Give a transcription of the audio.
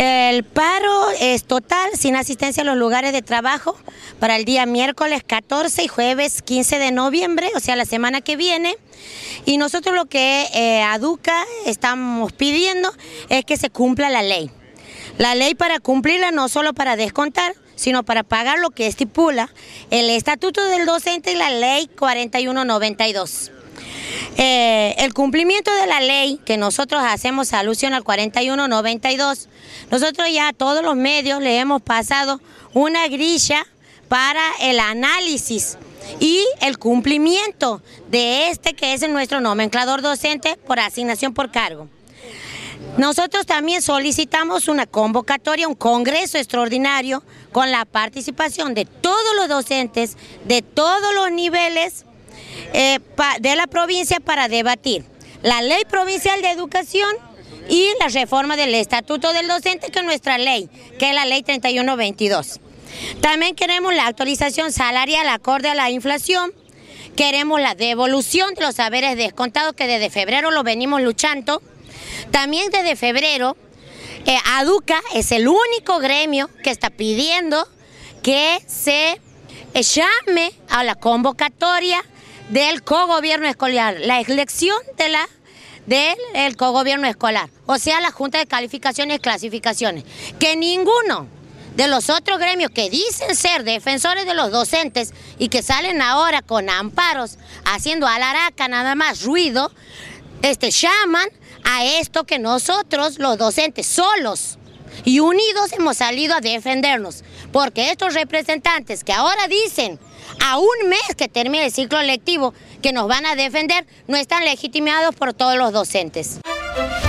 El paro es total, sin asistencia a los lugares de trabajo, para el día miércoles 14 y jueves 15 de noviembre, o sea, la semana que viene. Y nosotros lo que ADUCA estamos pidiendo es que se cumpla la ley. La ley, para cumplirla, no solo para descontar, sino para pagar lo que estipula el Estatuto del Docente y la Ley 4192. El cumplimiento de la ley, que nosotros hacemos alusión al 4192, nosotros ya a todos los medios le hemos pasado una grilla para el análisis y el cumplimiento de que es nuestro nomenclador docente por asignación por cargo. Nosotros también solicitamos una convocatoria, un congreso extraordinario con la participación de todos los docentes de todos los niveles de la provincia para debatir la Ley Provincial de Educación y la reforma del Estatuto del Docente, que es nuestra ley, que es la Ley 3122. También queremos la actualización salarial acorde a la inflación, queremos la devolución de los saberes descontados, que desde febrero lo venimos luchando. También desde febrero, ADUCA es el único gremio que está pidiendo que se llame a la convocatoria del cogobierno escolar, la elección del cogobierno escolar, o sea, la Junta de Calificaciones y Clasificaciones, que ninguno de los otros gremios que dicen ser defensores de los docentes y que salen ahora con amparos, haciendo alaraca, nada más ruido, llaman a esto que nosotros, los docentes, solos y unidos hemos salido a defendernos, porque estos representantes que ahora dicen a un mes que termine el ciclo lectivo que nos van a defender, no están legitimados por todos los docentes.